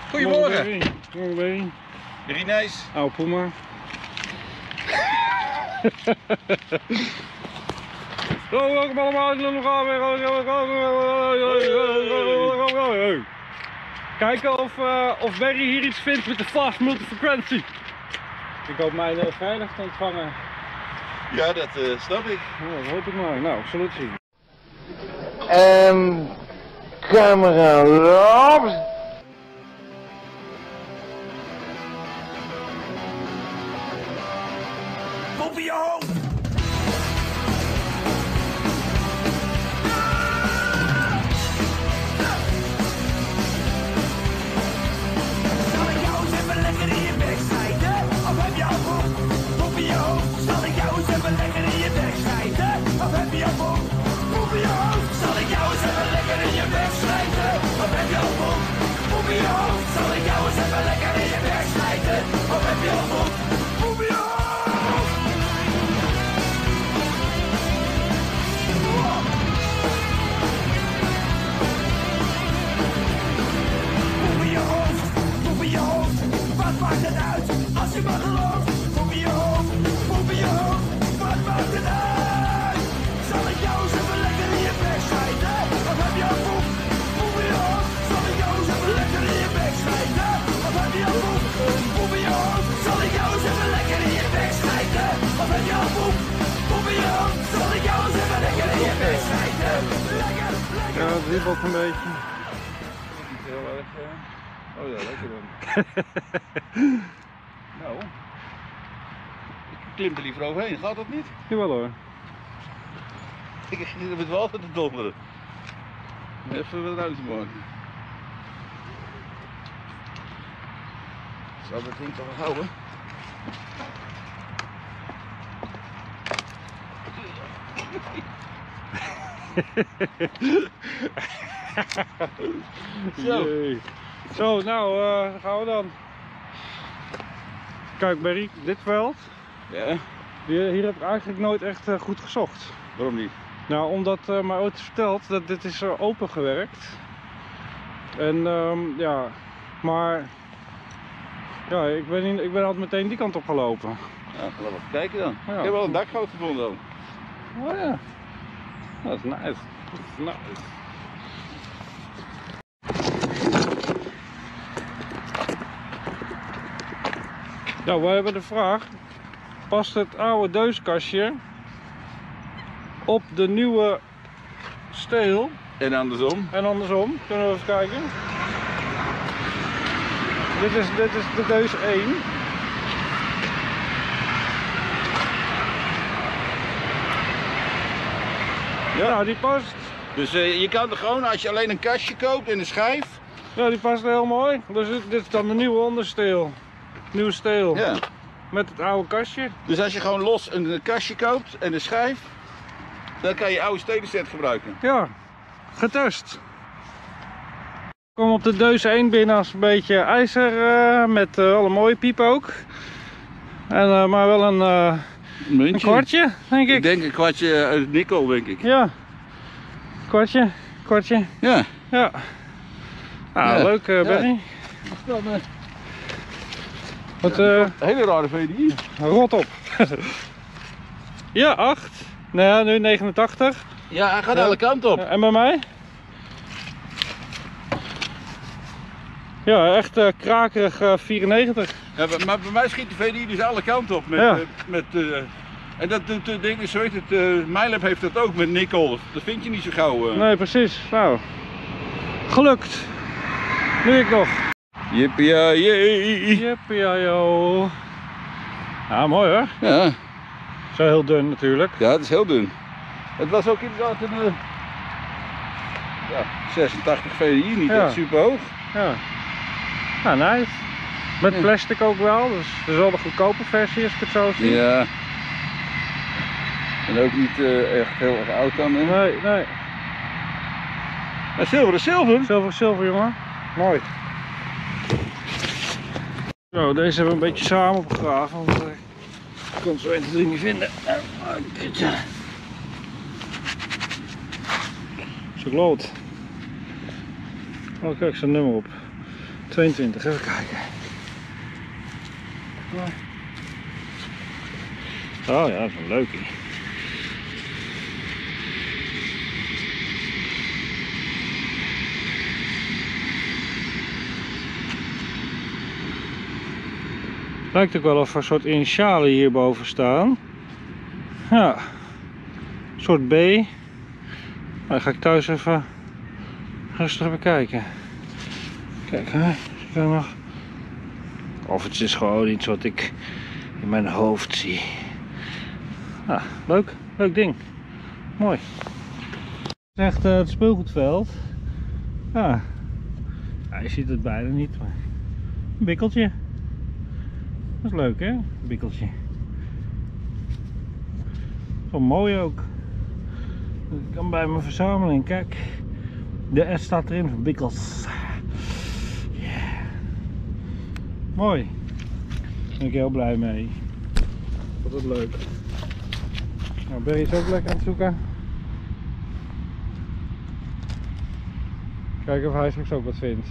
Goedemorgen. Goedemorgen. Rinijs. Oude Puma. Welkom allemaal. Kijken of Barry hier iets vindt met de fast multifrequentie. Ik hoop mij veilig te ontvangen. Ja, dat snap ik. Oh, dat hoop ik maar. Nou, salut zien. En camera loopt. Op je hoofd! Zal ik jou eens even lekker in je bek schijten? Of heb je al boek? Op je hoofd! Zal ik jou eens even lekker in je bek schijten? Of heb je al boek? Op je hoofd! Zal ik jou eens even lekker in je bek schijten? Of heb je al boek? Op je hoofd! Zal ik jou eens even lekker in je bek schijten? Of heb je al boek? Op je hoofd! Wat maakt het uit als je maar gelooft? Poep in je hoofd, poep in je hoofd. Wat maakt het uit? Zal ik jou eens even lekker in je bek schijten? Of heb je al poep? Poep in je hoofd. Zal ik jou eens even lekker in je bek schijten? Of heb je al poep? Poep in je hoofd. Zal ik jou eens even lekker in je bek schijten? Of heb je al poep? Poep in je hoofd. Zal ik jou eens even lekker in je bek schijten? Lekker, lekker. Ja, het wiebelt een beetje. Niet heel erg. Oh ja, lekker dan. Nou, ik klim er liever overheen. Gaat dat niet? Jawel hoor. Ik zit met wel altijd te donderen. Even wat ruimte maken. Zal dat ding toch wel houden? Zo. Jee. Zo, nou gaan we dan. Kijk Barry, dit veld. Ja, Hier heb ik eigenlijk nooit echt goed gezocht. waarom niet? Nou, omdat mijn auto vertelt dat dit is open gewerkt. En ja, maar ja, ik ben altijd meteen die kant op gelopen. Ja, laten we even kijken dan. Ja. Ik heb wel een dakgoot gevonden ook. Oh ja, dat is nice. Dat is nice. Nou, we hebben de vraag, past het oude deuskastje op de nieuwe steel? En andersom. En andersom, kunnen we even kijken. Dit is de deus 1. Ja, nou, die past. Dus je kan er gewoon, als je alleen een kastje koopt en een schijf. Ja, die past heel mooi. Dus dit is dan de nieuwe ondersteel. Nieuwe steel. Ja. Met het oude kastje. Dus als je gewoon los een kastje koopt en een schijf, dan kan je oude stedenset gebruiken. Ja, getest. Ik kom op de deus 1 binnen als een beetje ijzer met alle mooie piepen ook. En, maar wel een kwartje, denk ik. Ik denk een kwartje uit nikkel, denk ik. Ja, kwartje. Ja. Ja. Nou, Ja. leuk Barry. Wat Hele rare VDI. rot op. Ja, 8. Nou ja, nu 89. Ja, hij gaat alle kanten op. En bij mij? Ja, echt krakerig 94. Ja, maar bij mij schiet de VDI dus alle kanten op. Met, Ja. En dat doet ding is, zo heet het, MyLab heeft dat ook met nikkel. Dat vind je niet zo gauw. Nee, precies. Nou, gelukt. Nu ik nog. Yippie-yay. Jippie-yo. Ja, mooi hoor. Ja. Zo heel dun natuurlijk. Ja, het is heel dun. Het was ook inderdaad een 86 VDI, niet Ja. echt super hoog. Ja. Nou, nice. Met Ja. plastic ook wel, dus het is wel de goedkope versie als ik het zo zie. Ja. En ook niet echt heel erg oud dan. Hè? Nee, nee. Maar zilver is zilver. Zilver, zilver jongen. Mooi. Zo, deze hebben we een beetje samen opgegraven, want ik kon zo 1, 2, 3 niet vinden. Zo lood. Oh, kijk, zo'n nummer op. 22, even kijken. Oh ja, dat is een leukie. Lijkt ook wel of er een soort initialen hierboven staan. Ja, een soort B. Dan ga ik thuis even rustig bekijken. Kijk, hè. Ik kan nog... Of het is gewoon iets wat ik in mijn hoofd zie. Ah, leuk. Leuk ding. Mooi. Het is echt het speelgoedveld. Ja. Ja, je ziet het bijna niet, maar een bikkeltje. Dat is leuk, hè? Een bikkeltje. Zo mooi ook. Ik kan bij mijn verzameling, kijk. De S staat erin van bikkels. Yeah. Mooi. Daar ben ik heel blij mee. Vond het leuk. Nou, Barry is ook lekker aan het zoeken. Kijken of hij straks ook wat vindt.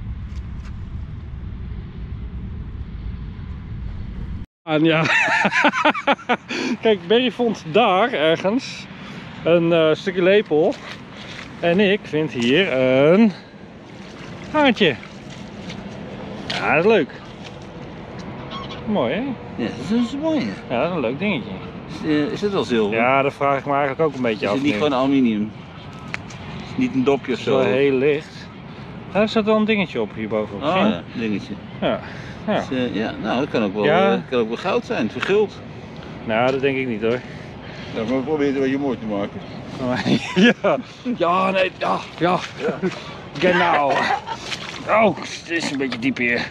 En ja, kijk, Barry vond daar ergens een stukje lepel. En ik vind hier een haartje. Ja, dat is leuk. Mooi, hè? Ja, dat is mooi. Ja, dat is een leuk dingetje. Is het wel zilver? Ja, dat vraag ik me eigenlijk ook een beetje Is af. het niet nu. gewoon aluminium? Is het niet een dopje of Het is wel zo? heel licht. Daar staat wel een dingetje op hierbovenop. Oh zie je? ja, dingetje. Ja. Ja. Dus, ja, nou dat kan ook wel, Ja. kan ook wel goud zijn, verguld. Nou, dat denk ik niet hoor. Ja, maar probeer het een beetje mooi te maken. Ja. Ja, nee, ja, ja. Genau. Oh, het is een beetje diep hier.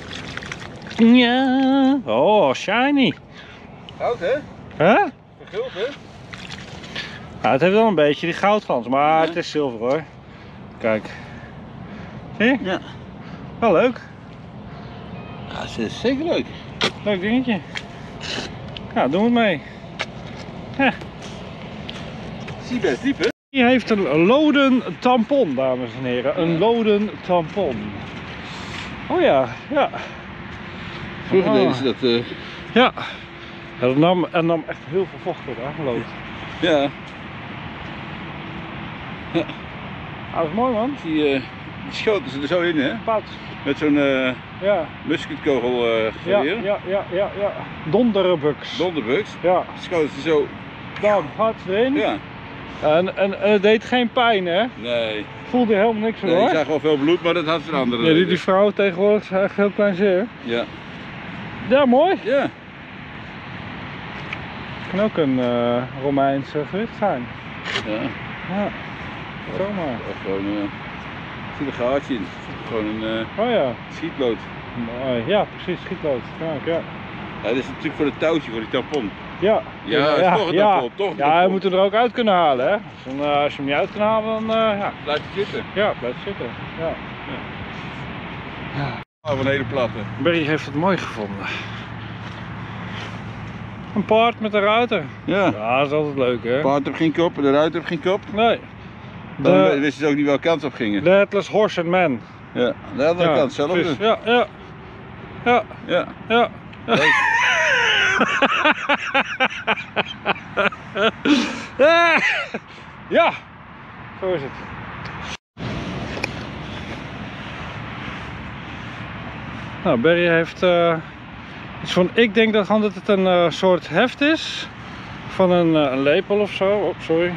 Ja. Oh, shiny. Goud hè? Huh? Verguld hè? Ja, het heeft wel een beetje die goudglans, maar Ja. het is zilver hoor. Kijk. Zie je? Ja. Wel leuk. Ja, het is zeker leuk. Leuk dingetje. Ja, doen we het mee. Ja. Zie best diep hè? Hier heeft een loden tampon, dames en heren. Een loden tampon. Oh ja, ja. Vroeger Oh. deden ze dat. Ja. Ja, dat nam echt heel veel vocht door, hè, lood. Ja. Ah, dat is mooi man. Die schoten ze er zo in hè? Pat. Met zo'n Ja. musketkogel Ja, geweer. ja. Donderbuks. Donderbuks. Ja. Schoten ze zo. Dan hard erin. Ja. En het deed geen pijn, hè? Nee. Voelde helemaal niks van Nee, ik hoor. zag wel veel bloed, maar dat had ze een andere. Ja, die vrouw tegenwoordig is eigenlijk heel klein zeer. Ja. Ja, mooi. Ja. Kan ook een Romeins gewicht zijn. Ja. Ja. Zomaar. Of gewoon. Er zit een gaatje in. Gewoon een Oh ja. schietlood. Mooi. Ja, precies. Schietlood. Kijk, ja. Ja, dit is natuurlijk voor het touwtje, voor die tampon. Ja. Ja, is toch een tampon, toch een Ja, hij tampon. moet er ook uit kunnen halen, hè. Dus dan, als je hem niet uit kan halen, dan ja. Blijft het zitten. Ja, blijft zitten. Ja. Van een hele platte. Barry heeft het mooi gevonden. Een paard met een ruiter. Ja. Ja, dat is altijd leuk, hè. De paard heeft geen kop en de ruiter heeft geen kop. Nee. Dan wisten ze ook niet welke kant ze op gingen. The Atlas Horse and Man. Ja, de andere kant hetzelfde. precies. Ja, ja. Ja, Ja. ja. Ja, zo is het. Nou, Barry heeft iets van, ik denk dat het een soort heft is van een lepel of zo. Oh, sorry.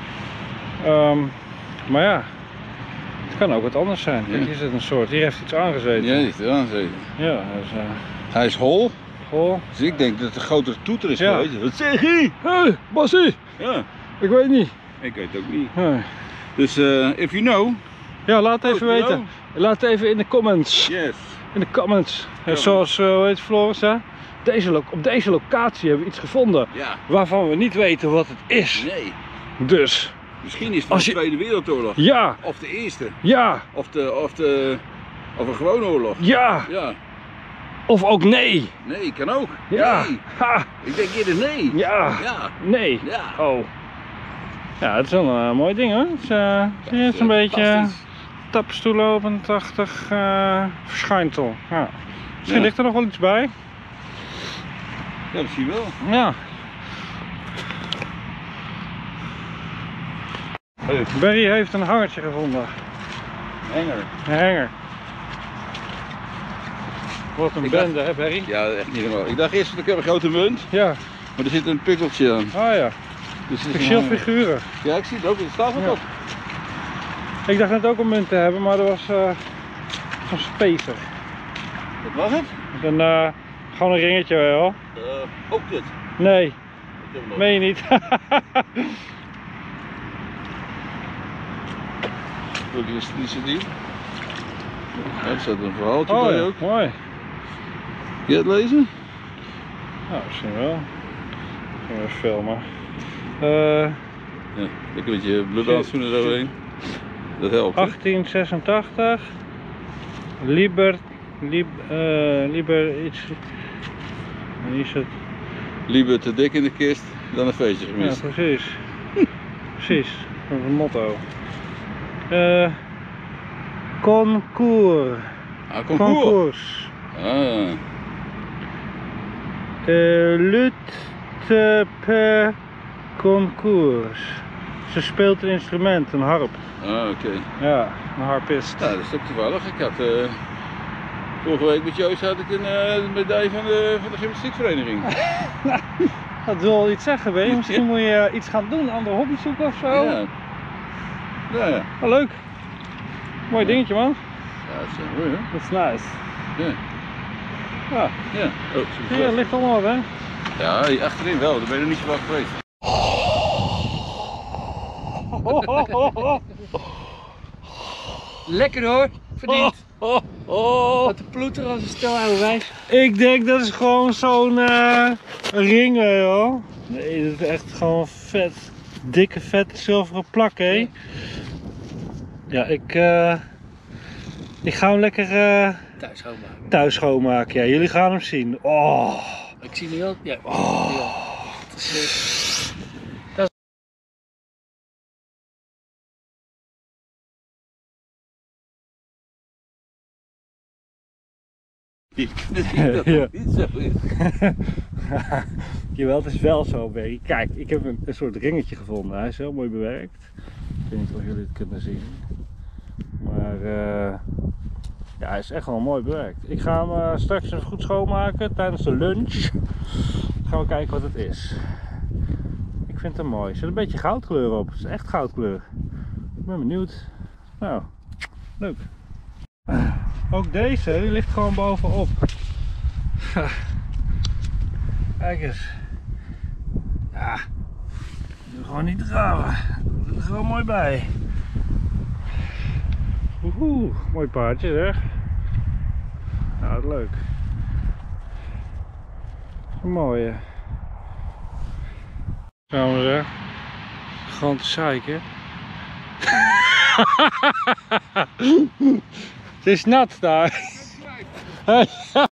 Maar ja, het kan ook wat anders zijn. Kijk, Ja. hier zit een soort, hier heeft iets aangezeten. Ja, die heeft er aan gezeten. Ja, dus, Hij is hol, goh. dus ik denk dat het een grotere toeter is Ja. geweest. Wat zeg je? Hey, Bassie! Ja, Ik weet niet. ik weet het ook niet. Nee. Dus if you know, Ja, laat het even Oh, weten. Laat het even in de comments. yes. In de comments. Ja, zoals, hoe heet Floris, hè? Op deze locatie hebben we iets gevonden Ja, waarvan we niet weten wat het is. nee. Dus, Misschien is het Als de je- Tweede Wereldoorlog. ja, Of de Eerste. ja, Of een gewone oorlog. ja. Ja. Of ook nee. Nee, kan ook. Ja. Nee. Ha, Ik denk eerder nee. ja. Ja. Nee. Ja. Oh. Ja, het is wel een mooi ding hoor. Het is een beetje Fantastisch. stapstoelen op een 80 verschijnsel. Ja. Misschien Ja. ligt er nog wel iets bij. Ja, misschien wel. Ja. Hey, Barry heeft een hangertje gevonden. enger. Een hanger. Wat een Ik bende, hè Barry? Ja, echt niet normaal. Ik dacht eerst dat ik heb een grote munt, Ja. maar er zit een pukkeltje aan. Ah ja. Dus het Ik is zie al een hanger. figuren. Ja, ik zie het ook. Er staat wat Ja. op. Ik dacht net ook een munt te hebben, maar er was zo'n spacer. Wat was het? Een, gewoon een ringetje wel. Oh, kut. Nee, Ik heb hem nog. meen je niet. Goed, die zit hier. Ja, er staat een verhaaltje Oh bij ja, ook. mooi. Kun je het lezen? Nou, misschien wel. Misschien even filmen. Ja, lekker met je bloedhandschoenen eroverheen. Dat helpt. hè? 1886. Liber iets. En hier is het. Liever te dik in de kist dan een feestje Ja, gemist. precies. Precies. Dat is een motto. Concours. Ah, concours. Concours. Ah, Lutte per concours. Ze speelt een instrument, een harp. oké. Ja, een harpist. Nou, dat is ook toevallig. Ik had vorige week met Joost had ik een medaille van de gymnastiekvereniging. Dat wil wel iets zeggen, weet je. Misschien moet je iets gaan doen, een andere hobby zoeken of zo. Ja. Ja. Oh, leuk. Mooi dingetje, man. Ja, dat is mooi hè? Dat is nice. Ja. Ja, Ja. Oh, super ja, vet. het ligt allemaal op, hè. Ja, hier achterin wel. Daar ben je nog niet zo vaak geweest. Lekker hoor, verdiend. Oh. Wat de ploeter als een stel oude wijs. Ik denk dat is gewoon zo'n ring, joh. Nee, dat is echt gewoon vet. Dikke, vette zilveren plak, hè. Ja, ik ga hem lekker Thuis schoonmaken. thuis schoonmaken. Ja, jullie gaan hem zien. Oh. Ik zie nu al. Ja. Ja. Het is, Ik vind dat Ja. niet zo is. Jawel, het is wel zo, Barry. Kijk, ik heb een soort ringetje gevonden. Hij is heel mooi bewerkt. Ik weet niet of jullie het kunnen zien. Maar ja, hij is echt wel mooi bewerkt. Ik ga hem straks even goed schoonmaken tijdens de lunch. Dan gaan we kijken wat het is. Ik vind hem mooi. Er zit een beetje goudkleur op. Het is echt goudkleur. Ik ben benieuwd. Nou, leuk. Ook deze, die ligt gewoon bovenop. Kijk eens. Ja, doe gewoon niet graven. Dat is er gewoon mooi bij. Oeh, mooi paardje zeg. Nou, wat leuk. Een mooie. Zo maar zeg. Gewoon te zeiken. Het is nat daar.